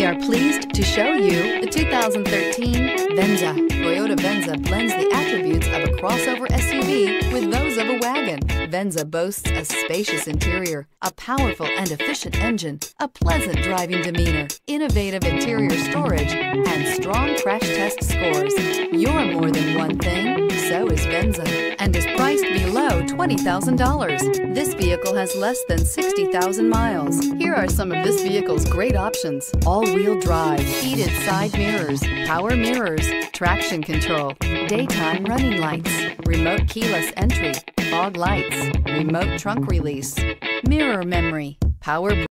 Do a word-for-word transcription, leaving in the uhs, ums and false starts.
We are pleased to show you the two thousand thirteen Venza. Toyota Venza blends the attributes of a crossover S U V with those of a wagon. Venza boasts a spacious interior, a powerful and efficient engine, a pleasant driving demeanor, innovative interior storage, and strong crash test scores. You're more than one thing, so is Venza, and is priced below twenty thousand dollars. This vehicle has less than sixty thousand miles. Here are some of this vehicle's great options: all-wheel drive, heated side mirrors, power mirrors, traction control, daytime running lights, remote keyless entry, fog lights, remote trunk release, mirror memory, power